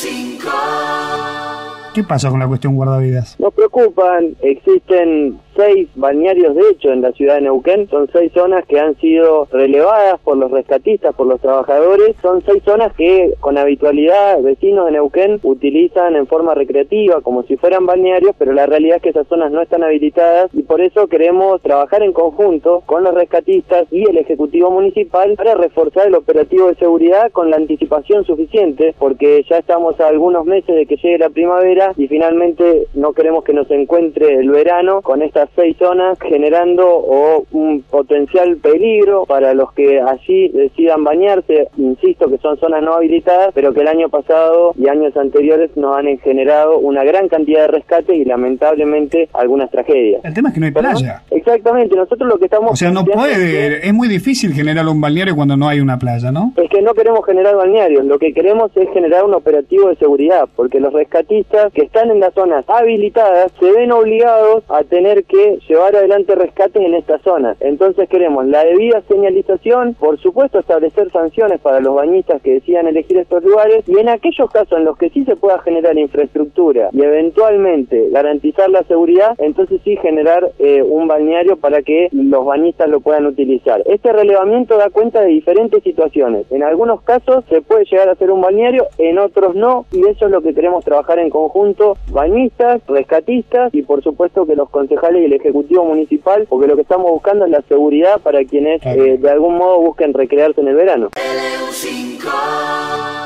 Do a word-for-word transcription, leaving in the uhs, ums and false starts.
¿Qué pasa con la cuestión guardavidas? Nos preocupan, existen seis balnearios de hecho en la ciudad de Neuquén, son seis zonas que han sido relevadas por los rescatistas, por los trabajadores, son seis zonas que con habitualidad vecinos de Neuquén utilizan en forma recreativa como si fueran balnearios, pero la realidad es que esas zonas no están habilitadas y por eso queremos trabajar en conjunto con los rescatistas y el Ejecutivo Municipal para reforzar el operativo de seguridad con la anticipación suficiente, porque ya estamos a algunos meses de que llegue la primavera y finalmente no queremos que nos encuentre el verano con estas seis zonas generando o un potencial peligro para los que allí decidan bañarse. Insisto que son zonas no habilitadas, pero que el año pasado y años anteriores nos han generado una gran cantidad de rescate y lamentablemente algunas tragedias. El tema es que no hay ¿Perdón? playa. Exactamente, nosotros lo que estamos... O sea, no puede, es, es muy difícil generar un balneario cuando no hay una playa, ¿no? Es que no queremos generar balnearios, lo que queremos es generar un operativo de seguridad, porque los rescatistas que están en las zonas habilitadas se ven obligados a tener que llevar adelante rescates en esta zona. Entonces queremos la debida señalización, por supuesto establecer sanciones para los bañistas que decidan elegir estos lugares y en aquellos casos en los que sí se pueda generar infraestructura y eventualmente garantizar la seguridad, entonces sí generar eh, un balneario para que los bañistas lo puedan utilizar. Este relevamiento da cuenta de diferentes situaciones. En algunos casos se puede llegar a hacer un balneario, en otros no, y eso es lo que queremos trabajar en conjunto, bañistas, rescatistas y por supuesto que los concejales y el Ejecutivo Municipal, porque lo que estamos buscando es la seguridad para quienes eh, de algún modo busquen recrearse en el verano. L U cinco